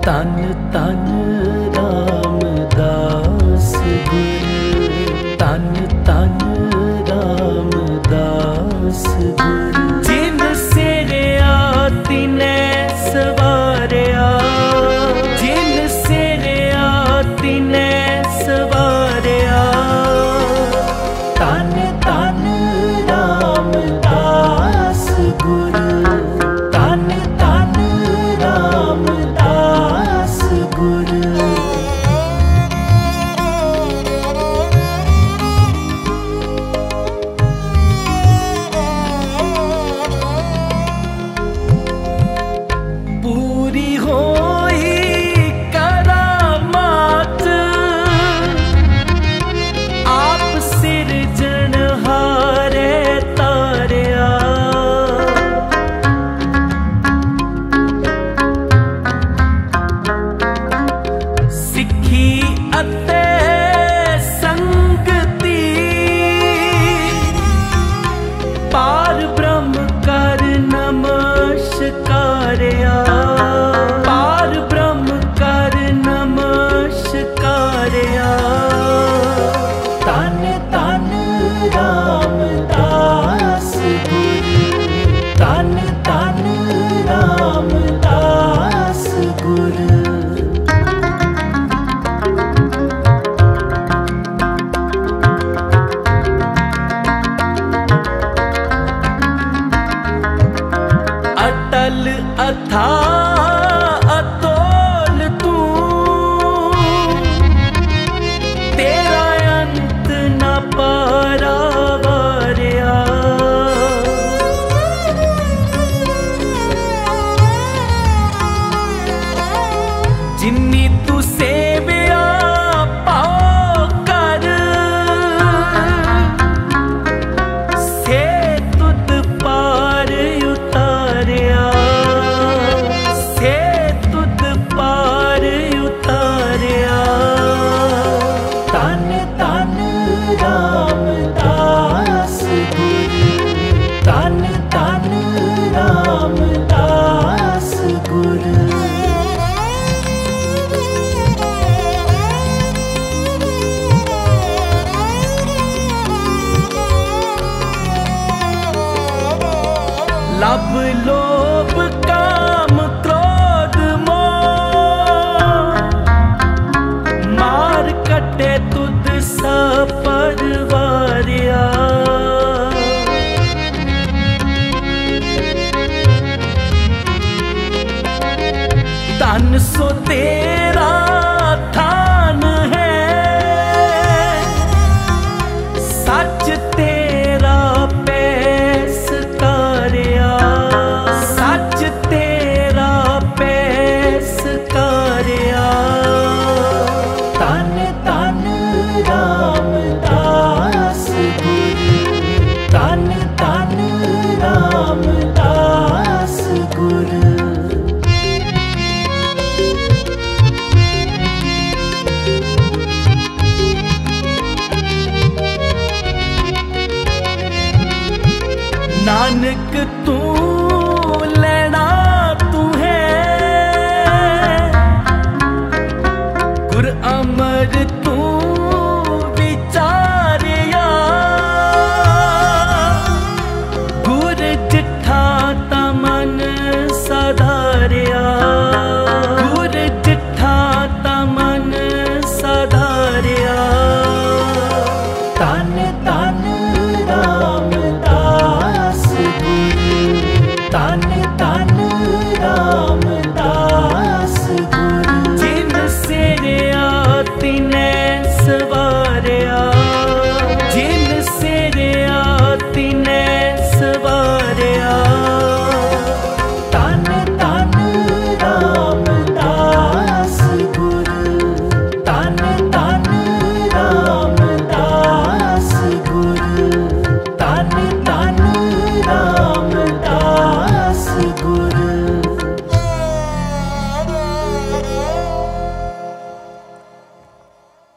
तन तन रामदास गुर, तन तन रामदास गुर। जिन सिरया तिने सवारिया, जिन सिरया तिने सवारिया। तन तन रामदास गुर, तन तन रामदास गुर। पूरी होई करामात, आप सिरजनहारे तारिया। सिखी अते संगति, पार ब्रह्म कर नमस्कारिया। पार ब्रह्म कर नमस्कारिया। तन तन रामदास गुर, तन तन रामदास गुर। अटल अथा अतोल तू, तेरा अंत न पारावारिया। जिन्नी तू सेविया पाओ कर, से तुद पार उतारिया। से तुद पार उतारिया। तन तन रामदास गुर, तन तन रामदास गुर। लब लोभ काम क्रोध मोह, मार कटे तुद सपरवारिया। तन सो दे